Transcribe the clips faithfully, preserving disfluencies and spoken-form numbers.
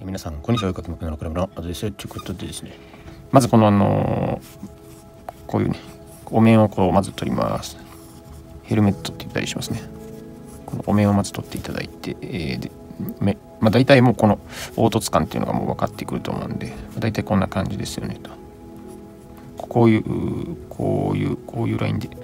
皆さんこんにちは。かきまくのクラブのアドレスということでですね、まずこのあのこういうねお面をこうまず取ります。ヘルメットって言ったりしますね。このお面をまず取っていただいて、えー、でめまあ、大体もうこの凹凸感っていうのがもう分かってくると思うんで、大体こんな感じですよねと。こういうこういうこういうラインでで、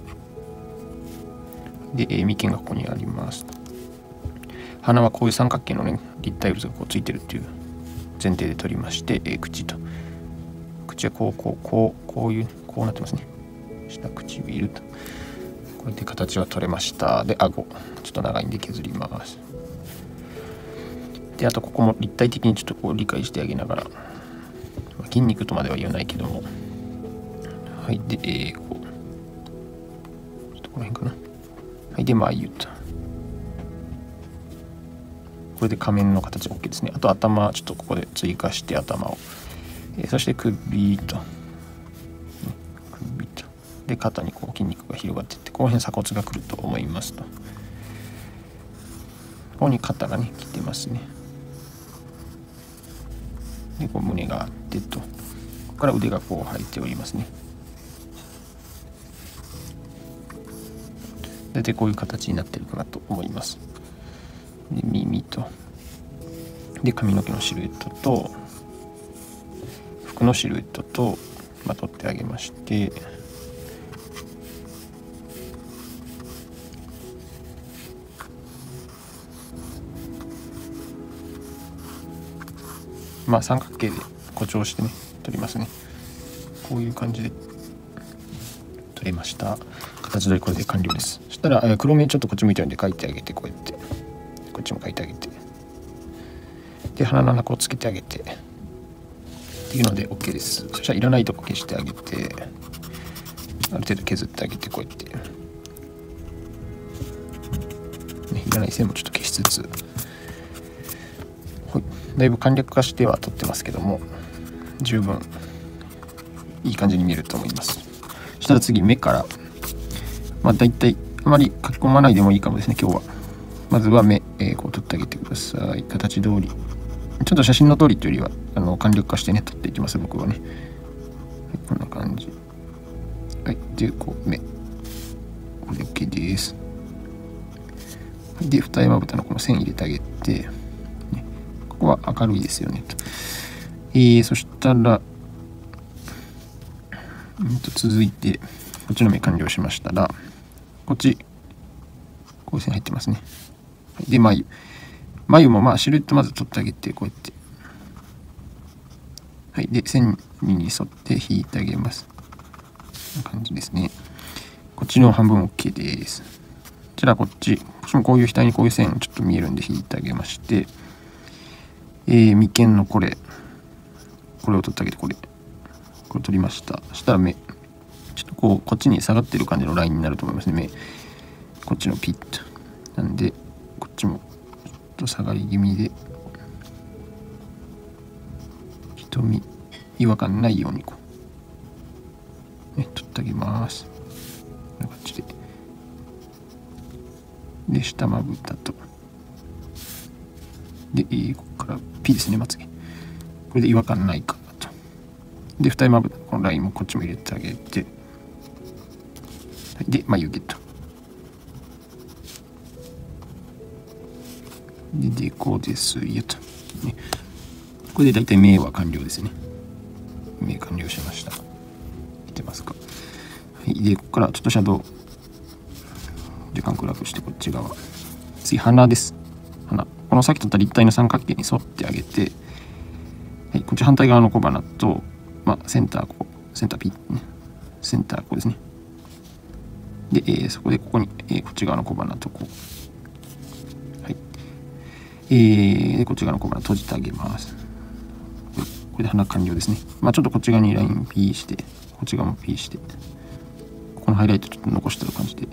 えー、眉間がここにあります。鼻はこういう三角形のね立体物がこうついてるっていう前提で取りまして、えー、口と口はこうこうこうこういうこうなってますね。下唇とこうやって形は取れました。で顎ちょっと長いんで削ります。であとここも立体的にちょっとこう理解してあげながら、筋肉とまでは言わないけども、はいで、えー、こうちょっとこの辺かな。はいで眉と、これで仮面の形 OK ですね。あと頭ちょっとここで追加して頭を、えー、そして首と首とで肩にこう筋肉が広がっていって、この辺鎖骨が来ると思いますと。ここに肩がね来てますね。でこう胸があってと、ここから腕がこう生えておりますね。大体こういう形になってるかなと思います。で耳とで髪の毛のシルエットと服のシルエットと、まあ、取ってあげまして、まあ三角形で誇張してね取りますね。こういう感じで取れました。形取りこれで完了です。そしたら、えー、黒目ちょっとこっち向いてるんで描いてあげて、こうやってこっちも描いてあげて、で鼻の穴こうつけてあげてっていうので OK です。そしたらいらないとこ消してあげて、ある程度削ってあげて、こうやって、ね、いらない線もちょっと消しつつ、はい、だいぶ簡略化しては取ってますけども、十分いい感じに見えると思います。そしたら次目から、まあだいたいあまり書き込まないでもいいかもですね今日は。まずは目、えー、こう取ってあげてください。形通り、ちょっと写真の通りというよりはあの簡略化してね取っていきます僕はね。はい、こんな感じ。はい、でこう目これ OK です。で二重まぶたのこの線入れてあげて、ね、ここは明るいですよねと。えー、そしたら、うんと続いてこっちの目完了しましたら、こっちこういう線入ってますね。で眉眉もまあシルエットまず取ってあげて、こうやって、はい、で線に沿って引いてあげます。こんな感じですね。こっちの半分 OK です。じゃあこっちこっちもこういう額にこういう線ちょっと見えるんで引いてあげまして、えー、眉間のこれこれを取ってあげて、これこれ取りました。そしたら目ちょっとこうこっちに下がってる感じのラインになると思いますね。目こっちのピッとなんで、こっちもちょっと下がり気味で瞳違和感ないようにこうね取ってあげます。こんな感じで、で下まぶたとで、えー、ここから P ですね、まつげ。これで違和感ないかと。で二重まぶたこのラインもこっちも入れてあげて、で眉毛とででこうですよと、ね、これでだいたい目は完了ですね。目完了しました。見てますか。はい、でここからちょっとシャドウ時間暗くして、こっち側次鼻です。鼻このさっき取った立体の三角形に沿ってあげて、はい、こっち反対側の小鼻と、まあ、センターここセンターピッ、ね、センターここですね。で、えー、そこでここに、えー、こっち側の小鼻とこう、はいえー、でこっち側の小鼻閉じてあげます。これで鼻完了ですね。まあちょっとこっち側にライン P して、こっち側も P して、ここのハイライトちょっと残してる感じで、はい、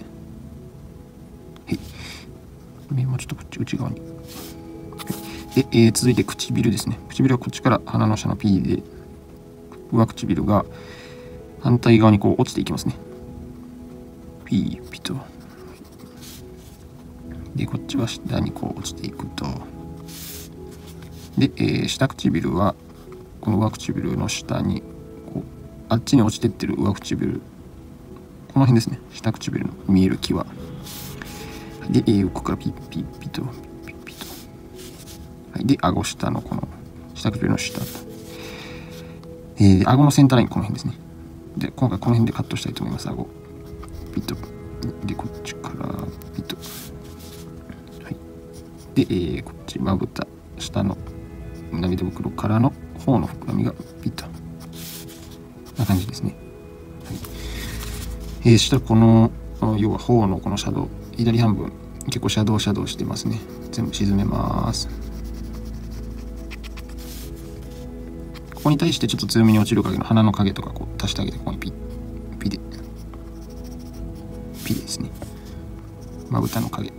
目もちょっとこっち内側に。で、えー、続いて唇ですね。唇はこっちから鼻の下の P で、上唇が反対側にこう落ちていきますね。P、ピと。で、こっちは下にこう落ちていくと、 で、えー、下唇はこの上唇の下にこうあっちに落ちてってる上唇、この辺ですね、下唇の見える際で、えー、ここからピッピッピとピッピと、はい、で顎下のこの下唇の下と、えー、顎のセンターラインこの辺ですね。で今回この辺でカットしたいと思います。顎ピッとでこっちからピッと、はい、で、えー、こっちまぶた下の胸び袋からの頬の膨らみがピッとな感じですね。はい、えー、そしたらこの要は頬のこのシャドウ左半分結構シャドウシャドウしてますね。全部沈めます。ここに対してちょっと強めに落ちる影の鼻の影とかこう足してあげて、ここにピッピでピですね、まぶたの影、はい、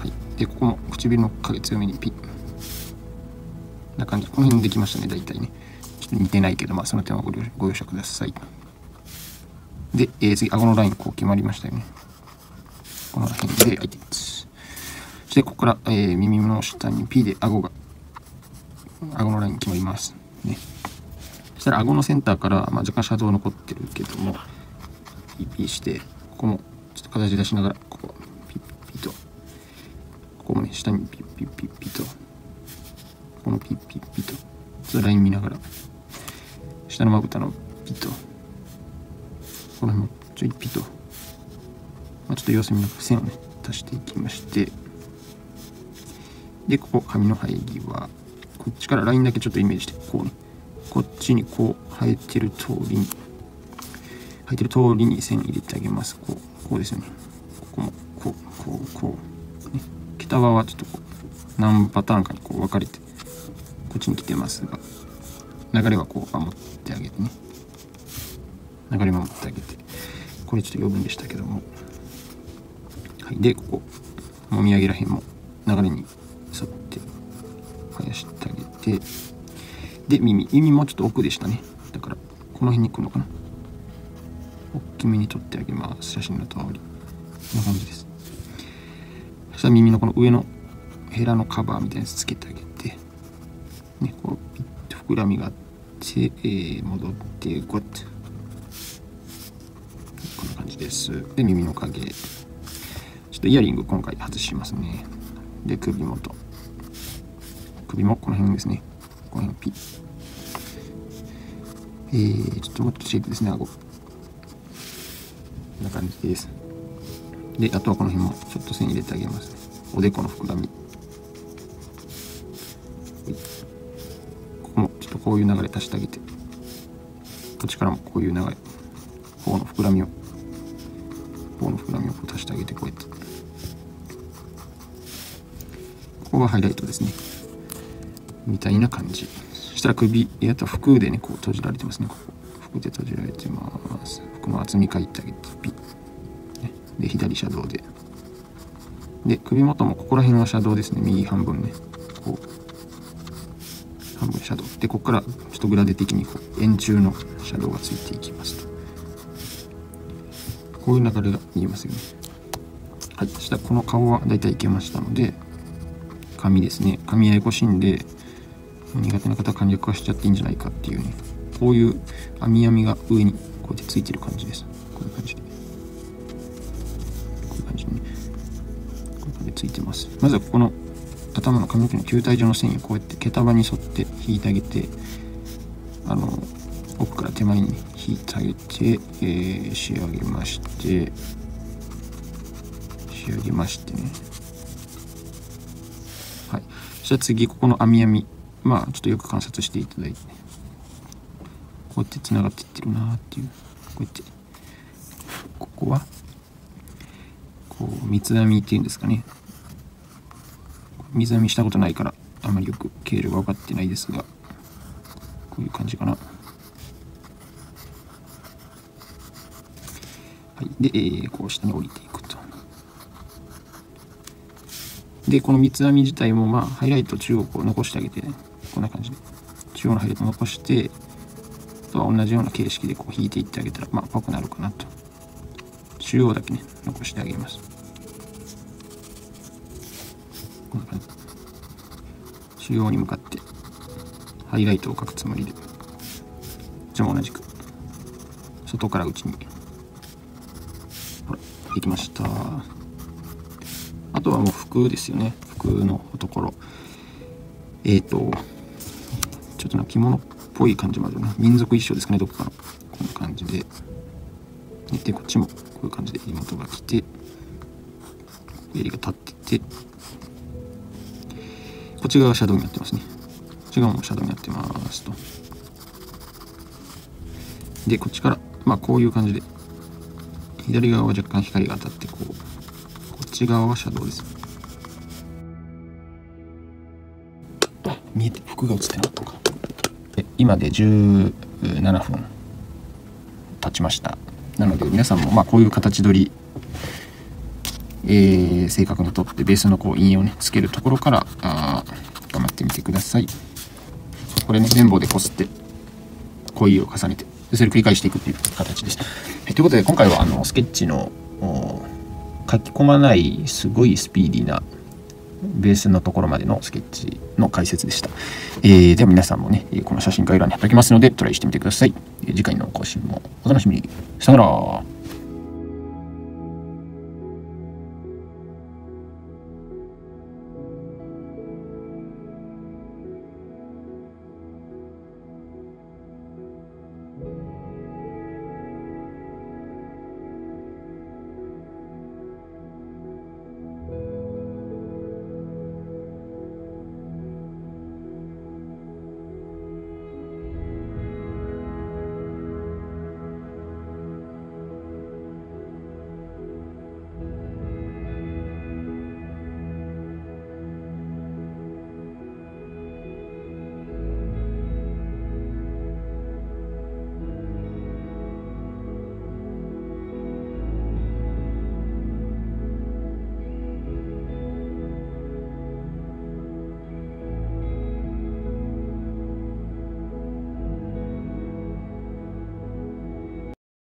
でここも唇の影強めにピッな感じ。この辺できましたね、大体ね。ちょっと似てないけど、まあその点はご了ご容赦ください。で、えー、次顎のラインこう決まりましたよね。この辺で開いています。そしてここから、えー、耳の下に P で顎が顎のライン決まりますね。そしたら顎のセンターから、まあ、若干シャドウ残ってるけども ピーピー してここもちょっと形出しながらここピッピッとここもね下にピッピッピッピッとこのピッピッピッとちょっとライン見ながら下のまぶたのピッとこの辺もちょいピッと、まあ、ちょっと様子見ながら線をね足していきまして、でここ髪の生え際こっちからラインだけちょっとイメージしてこうねこっちにこう生えてる通りに生えてる通りに線入れてあげます。こうこうですよね。ここもこうこうこう、ね、北側はちょっとこう何パターンかにこう分かれてこっちに来てますが、流れはこう守ってあげてね、流れ守ってあげて、これちょっと余分でしたけども、はい、でここもみあげらへんも流れに沿って生やしてあげて、で耳耳もちょっと奥でしたね。だからこの辺に来るのかな、大きめに取ってあげます。写真の通りこんな感じです。そしたら耳のこの上のヘラのカバーみたいなやつつけてあげて、ね、こうピッと膨らみがあって、えー、戻ってこうやってこんな感じです。で耳の影ちょっとイヤリング今回外しますね。で首元首もこの辺ですね、この辺ピッ、えー、ちょっともっとシェイプですね、顎こんな感じです。であとはこの辺もちょっと線入れてあげますね。おでこの膨らみ、ここもちょっとこういう流れ足してあげて、こっちからもこういう流れ、頬の膨らみを頬の膨らみをこう足してあげて、こうやってここがハイライトですねみたいな感じ。そしたら首、あと服でねこう閉じられてますね。ここ服で閉じられてます。服の厚み書いてあげてピッ、ね、で左シャドウでで首元もここら辺はシャドウですね。右半分ねこう半分シャドウで、ここからちょっとグラデ的にこう円柱のシャドウがついていきますと、こういう流れが見えますよね。はい、そしたらこの顔はだいたいいけましたので、髪ですね。髪ややこしいんで苦手な方は簡略化しちゃっていいんじゃないかっていうね、こういう網やみが上にこうやってついてる感じです。こういう感じでこういう感じにねこういう感じでついてます。まずはここの頭の髪の毛の球体状の線をこうやって毛束に沿って引いてあげて、あの奥から手前に引いてあげて、えー、仕上げまして仕上げましてね。はい、そしたら次ここの網やみ、まあちょっとよく観察していただいて、ね、こうやってつながっていってるなーっていう、こうやってここはこう三つ編みっていうんですかね。水編みしたことないからあまりよく経路が分かってないですが、こういう感じかな。はい、で、えー、こう下に降りていくと。でこの三つ編み自体もまあハイライト中央をこう残してあげて、ね、こんな感じで中央のハイライト残して、あとは同じような形式でこう引いていってあげたらまあぽくなるかなと。中央だけね残してあげます。こんな感じ。 中央に向かってハイライトを描くつもりで、こちらも同じく外から内にほらできました。あとはもう服ですよね。服のところえっ、ー、とちょっとな着物っぽい感じもあるな。民族衣装ですかね、どこかの。こんな感じでで、こっちもこういう感じで妹が来て襟が立ってて、こっち側がシャドウになってますね。こっち側もシャドウになってますと。でこっちからまあこういう感じで左側は若干光が当たってこう、こっち側はシャドウです。見えて服が映ってなかったのか。今でじゅうななふん経ちました。なので皆さんもまあこういう形取り、えー、正確にとってベースのこう印をねつけるところからあ頑張ってみてください。これね綿棒でこすって濃いを重ねてそれを繰り返していくっていう形です。ということで今回はあのスケッチの書き込まないすごいスピーディーなベースのところまでのスケッチの解説でした。えー、では皆さんもねこの写真概要欄に貼っておきますのでトライしてみてください。次回の更新もお楽しみに。さよなら。